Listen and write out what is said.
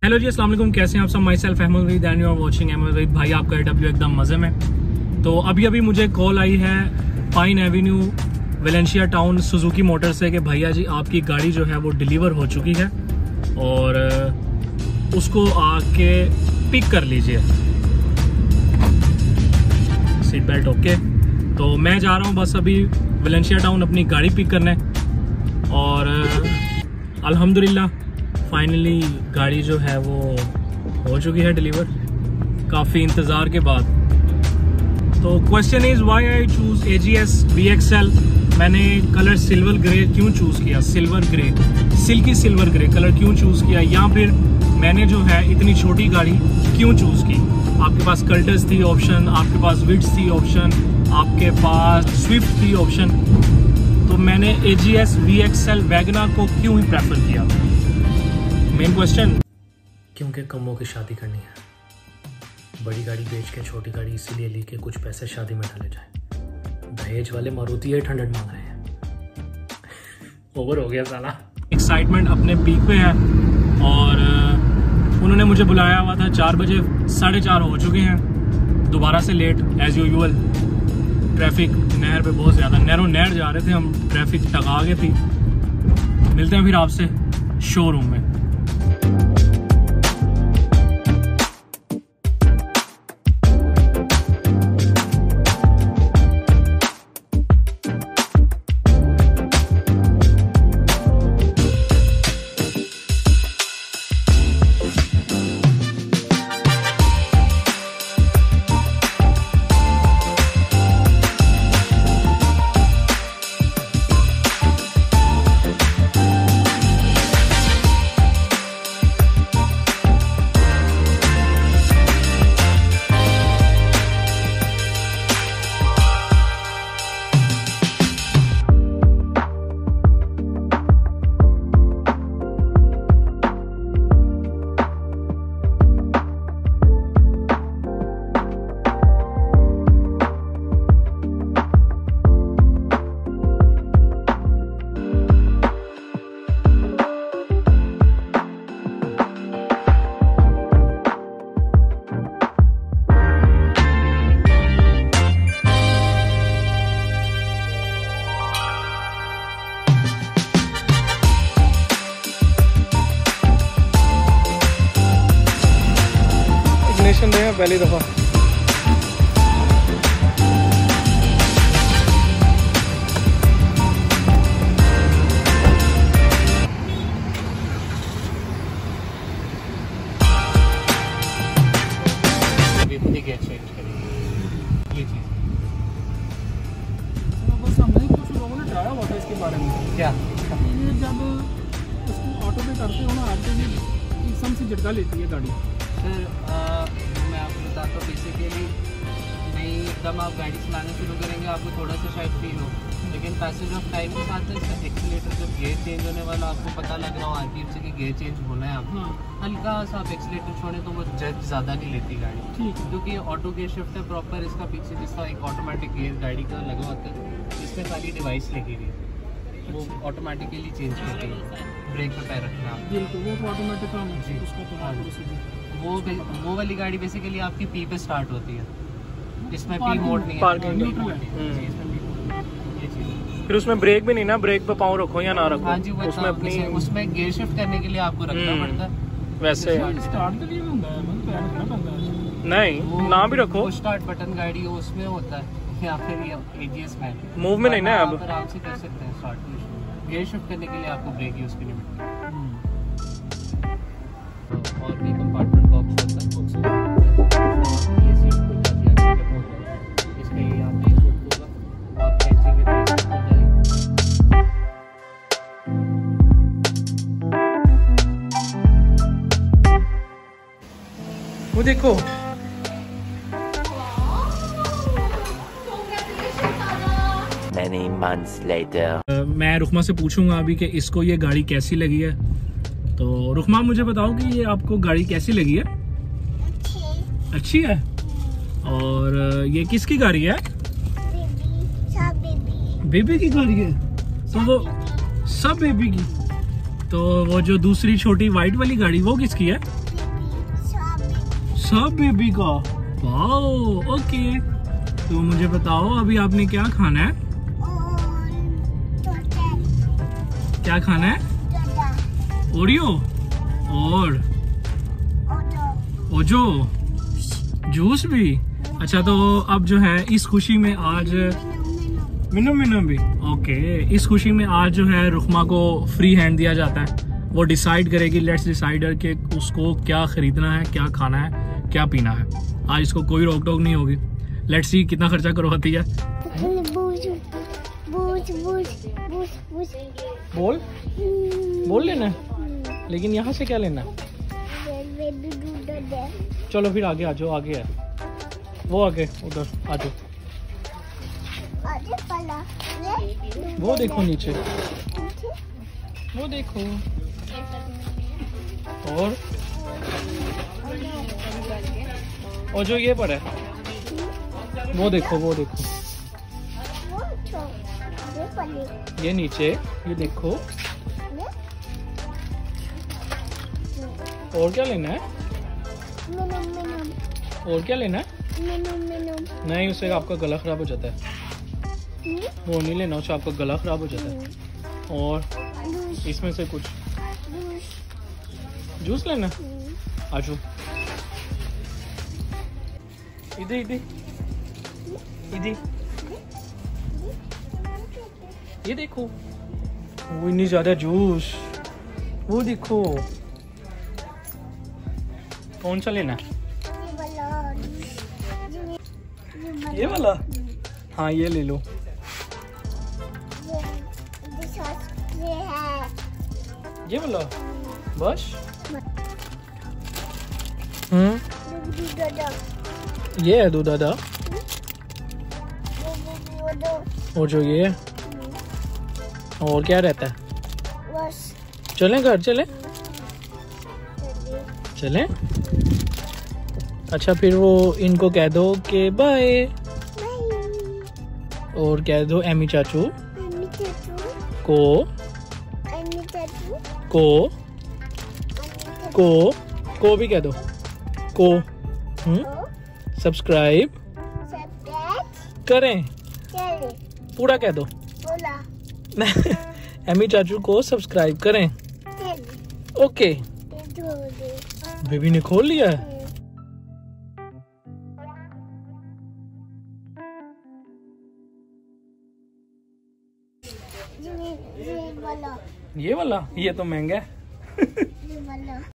Hello जी, अस्सलाम वालेकुम। कैसे हैं आप सब? Myself Ahmed Waheed and you are watching Ahmed Waheed. भाई आपका AW एकदम मज़े में। तो अभी मुझे कॉल आई है Pine Avenue Valencia Town Suzuki Motor से कि भैया जी आपकी गाड़ी जो है वो डिलीवर हो चुकी है और उसको आके पिक कर लीजिए। Seat belt okay. तो मैं जा रहा हूँ बस अभी वेलेंशिया टाउन अपनी गाड़ी पिक करने और अल्हम्दुलिल्लाह फाइनली गाड़ी जो है वो हो चुकी है डिलीवर काफ़ी इंतज़ार के बाद। तो question is why I choose AGS VXL। मैंने कलर सिल्वर ग्रे क्यों चूज़ किया, silver grey, silky silver grey colour क्यों चूज़ किया, या फिर मैंने जो है इतनी छोटी गाड़ी क्यों चूज़ की। आपके पास कल्टस थी ऑप्शन, आपके पास विड्स थी ऑप्शन, आपके पास स्विफ्ट थी ऑप्शन, तो मैंने AGS VXL वैगनर को क्यों ही प्रेफर किया। मेन क्वेश्चन, क्योंकि कमों की शादी करनी है, बड़ी गाड़ी बेच के छोटी गाड़ी इसीलिए ली कि कुछ पैसे शादी में डाले जाए। दहेज वाले मारुति 800 मांग रहे हैं। ओवर हो गया साला। एक्साइटमेंट अपने पीक पे है और उन्होंने मुझे बुलाया हुआ था 4 बजे, 4:30 हो चुके हैं। दोबारा से लेट एज यूजुअल। ट्रैफिक नहर पे बहुत ज़्यादा, नहर जा रहे थे हम, ट्रैफिक टका गई थी। मिलते हैं फिर आपसे शोरूम में। पहली दफा गेट चेंज करेंगे ये चीज़। बस हमने कुछ लोगों ने डराया हुआ था इसके बारे में। क्या? ये जब उसको ऑटो पे करते हो ना, आते ही एकदम से झटका लेती है गाड़ी। सर मैं आपको बताता हूँ, बेसिकली नहीं एकदम आप गाड़ी चलाना शुरू करेंगे आपको थोड़ा सा शायद फील हो, लेकिन पैसेज ऑफ टाइम के साथ इसका एक्सीलेटर जब गियर चेंज होने वाला आपको पता लग रहा हो RPM से कि गियर चेंज होना है आपको। हल्का सा आप एक्सीलेटर छोड़ें तो वो जज ज़्यादा नहीं लेती गाड़ी, ठीक है, क्योंकि ऑटो गियर शिफ्ट है प्रॉपर। इसका पीछे जिसका एक ऑटोमेटिक गियर गाड़ी का लगा होता है, इसमें सारी डिवाइस लगी हुई है, वो ऑटोमेटिकली चेंज करती है। ब्रेक पर पैर रखना आप, बिल्कुल वो ऑटोमेटिक काम है उसका। तो वो वाली गाड़ी बेसिकली आपकी P पे स्टार्ट होती है, इसमें P मोड नहीं है, पार्किंग मोड ये चीज़। फिर उसमें ब्रेक भी नहीं ना, ब्रेक पे पाँव रखो या ना रखो। हाँ जी, उसमें अपनी उसमें गियर शिफ्ट करने के लिए आपको रखना पड़ता है। वैसे स्टार्ट के लिए भी होता है, मतलब पैर रखना पड़ता है। नहीं, ना भी रखो। स्टार्ट बटन गाड़ी हो उसमें होता है, या फिर ये AGS में मूव में नहीं ना। अब आराम से कर सकते हैं स्टार्ट। गियर शिफ्ट करने के लिए आपको ब्रेक यूज़ करनी पड़ती है। और भी कंपार्टमेंट बॉक्स होता है, ये सीट खुल जाती है, इसमें ये आप ये होगा, आप खींचेंगे तो ये खुल जाएगी। वो देखो, Many months later. मैं रुखमा से पूछूंगा अभी कि इसको ये गाड़ी कैसी लगी है। तो रुखमा मुझे बताओ कि ये आपको गाड़ी कैसी लगी है? अच्छी है। और ये किसकी गाड़ी है? बेबी की गाड़ी है। तो वो सब बेबी की। तो वो जो दूसरी छोटी व्हाइट वाली गाड़ी वो किसकी है? सब बेबी का। Wow, okay. तो मुझे बताओ अभी आपने क्या खाना है? क्या खाना है? ओरियो और ओजो जूस भी। अच्छा, तो अब जो है इस खुशी में आज मिनू मिनू भी ओके, इस खुशी में आज जो है रुखमा को फ्री हैंड दिया जाता है। वो डिसाइड करेगी, लेट्स डिसाइडर कि उसको क्या खरीदना है, क्या खाना है, क्या पीना है। आज इसको कोई रोक टोक नहीं होगी। लेट्स सी कितना खर्चा करवाती है। बोल बोल लेना है, लेकिन यहाँ से क्या लेना है? चलो फिर आगे आ जाओ, आगे है वो, आगे उधर आ जाओ। वो देखो नीचे, वो देखो। और जो ये पर है वो देखो, वो देखो। ये नीचे, ये देखो। और क्या लेना है? और क्या लेना है? नहीं, उससे आपका गला खराब हो जाता है। वो नहीं लेना, उससे आपका गला खराब हो जाता है। और इसमें से कुछ जूस लेना? आजू इधर इधर इधर, ये देखो। वो इतनी ज्यादा जूस, वो देखो। कौन सा लेना है? ये वाला? हाँ, ये ले लो। ये वाला बस। ये है दूध दादा। और जो ये है, और क्या रहता है? चलें घर, चलें चलें। अच्छा, फिर वो इनको कह दो कि बाय। और कह दो एमी चाचू को भी कह दो। को सब्सक्राइब करें, पूरा कह दो। एमी चाचू को सब्सक्राइब करें। ओके, बेबी ने खोल लिया है। ये वाला, ये तो महंगा है।